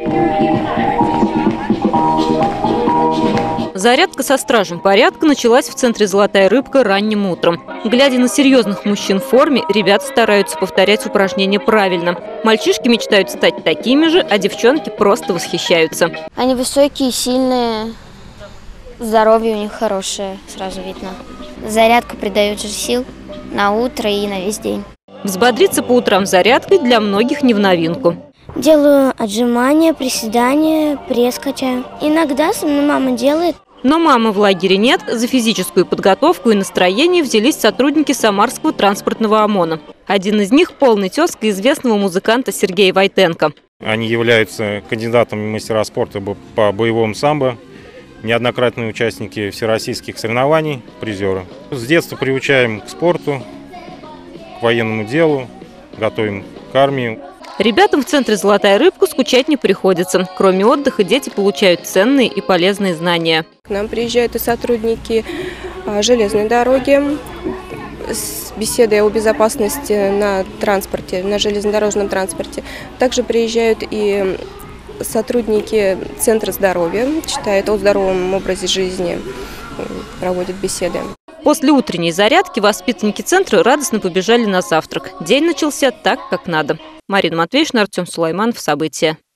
Зарядка со стражем порядка началась в центре «Золотая рыбка» ранним утром. Глядя на серьезных мужчин в форме, ребята стараются повторять упражнения правильно. Мальчишки мечтают стать такими же, а девчонки просто восхищаются. Они высокие, сильные, здоровье у них хорошее, сразу видно. Зарядка придает же сил на утро и на весь день. Взбодриться по утрам зарядкой для многих не в новинку. Делаю отжимания, приседания, пресс качаю. Иногда со мной мама делает. Но мамы в лагере нет. За физическую подготовку и настроение взялись сотрудники Самарского транспортного ОМОНа. Один из них – полный тезка известного музыканта Сергея Войтенко. Они являются кандидатами в мастера спорта по боевому самбо, неоднократные участники всероссийских соревнований, призеры. С детства приучаем к спорту, к военному делу, готовим к армии. Ребятам в центре «Золотая рыбка» скучать не приходится. Кроме отдыха, дети получают ценные и полезные знания. К нам приезжают и сотрудники железной дороги с беседой о безопасности на транспорте, на железнодорожном транспорте. Также приезжают и сотрудники Центра здоровья, читают о здоровом образе жизни, проводят беседы. После утренней зарядки воспитанники центра радостно побежали на завтрак. День начался так, как надо. Марина Матвеевна, Артем Сулайманов. События.